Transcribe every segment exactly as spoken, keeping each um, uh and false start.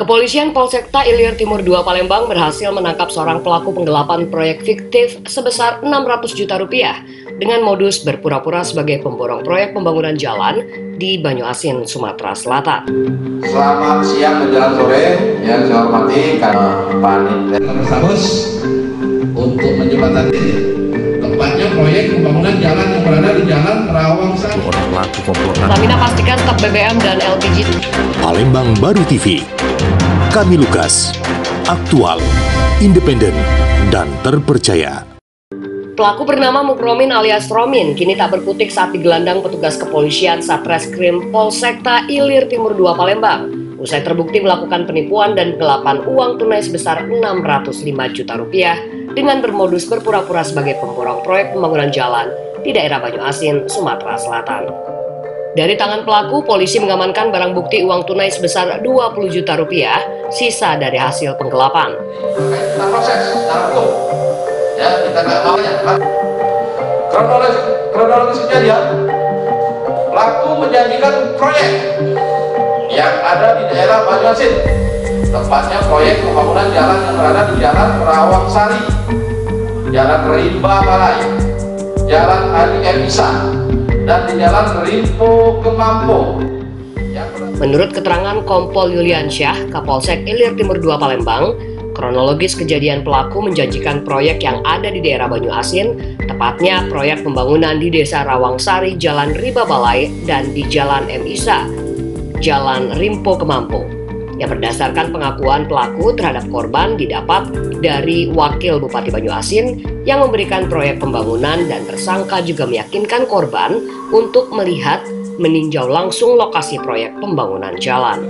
Kepolisian Polsekta Ilir Timur dua Palembang berhasil menangkap seorang pelaku penggelapan proyek fiktif sebesar enam ratus juta rupiah dengan modus berpura-pura sebagai pemborong proyek pembangunan jalan di Banyuasin, Sumatera Selatan. Selamat siang menjelang sore, yang saya hormati Panit Tersabus untuk menjembatani tempatnya proyek pembangunan jalan yang berada di Jalan Rawang Sari. Orang pelaku komplotan. Pertamina pastikan stok B B M dan L P G. Palembang Baru T V. Kami Lukas, aktual, independen, dan terpercaya. Pelaku bernama Mukromin alias Romin kini tak berkutik saat digelandang petugas kepolisian Satreskrim Polsekta Ilir Timur dua Palembang. Usai terbukti melakukan penipuan dan penggelapan uang tunai sebesar enam ratus lima juta rupiah dengan bermodus berpura-pura sebagai pemborong proyek pembangunan jalan di daerah Banyuasin, Sumatera Selatan. Dari tangan pelaku, polisi mengamankan barang bukti uang tunai sebesar dua puluh juta rupiah, sisa dari hasil penggelapan. Kita proses secara hukum, ya kita nggak mau ya. Kronologis, kronologis kejadian, pelaku menjanjikan proyek yang ada di daerah Banyuasin, tepatnya proyek pembangunan jalan yang berada di Jalan Rawang Sari, Jalan Rimba Balai, Jalan Ali Emisa, dan di Jalan Rimpo Kemampo. Menurut keterangan Kompol Yuliansyah, Kapolsek Ilir Timur dua Palembang, kronologis kejadian pelaku menjanjikan proyek yang ada di daerah Banyuasin, tepatnya proyek pembangunan di Desa Rawang Sari, Jalan Rimba Balai, dan di Jalan Emisa, Jalan Rimpo Kemampo. Yang berdasarkan pengakuan pelaku terhadap korban didapat dari Wakil Bupati Banyuasin yang memberikan proyek pembangunan, dan tersangka juga meyakinkan korban untuk melihat meninjau langsung lokasi proyek pembangunan jalan.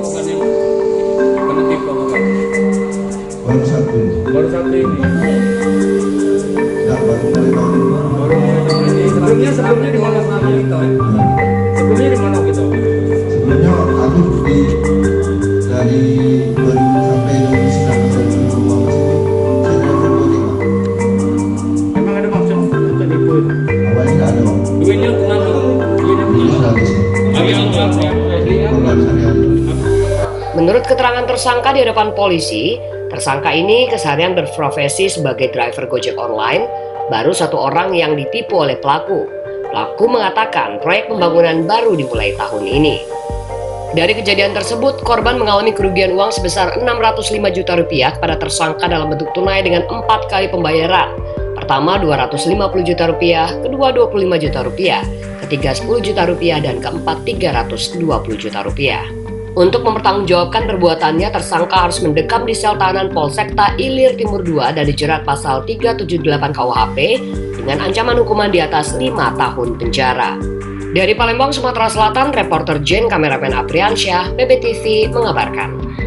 Baru satu ini. Baru satu ini. Tidak baru mulai tahun ini. Baru mulai tahun ini. Sebelumnya sebelumnya di mana selama kita? Sebelumnya di mana kita? Sebelumnya aku di dari dua ribu sampai dua ribu sembilan belas dua ribu dua belas ini saya telepon dua tiga. Memang ada maksud untuk nipu? Awalnya nggak ada bang. Duitnya kenapa? Duitnya sudah habis. Menurut keterangan tersangka di hadapan polisi, tersangka ini keseharian berprofesi sebagai driver Gojek online, baru satu orang yang ditipu oleh pelaku. Pelaku mengatakan proyek pembangunan baru dimulai tahun ini. Dari kejadian tersebut, korban mengalami kerugian uang sebesar enam ratus lima juta rupiah kepada tersangka dalam bentuk tunai dengan empat kali pembayaran. Pertama dua ratus lima puluh juta rupiah, kedua dua puluh lima juta rupiah, ketiga sepuluh juta rupiah, dan keempat tiga ratus dua puluh juta rupiah. Untuk mempertanggungjawabkan perbuatannya, tersangka harus mendekam di sel tahanan Polsekta Ilir Timur dua dan dijerat pasal tiga tujuh delapan K U H P dengan ancaman hukuman di atas lima tahun penjara. Dari Palembang, Sumatera Selatan, reporter Jen Kameramen Apriansyah, B B T V mengabarkan.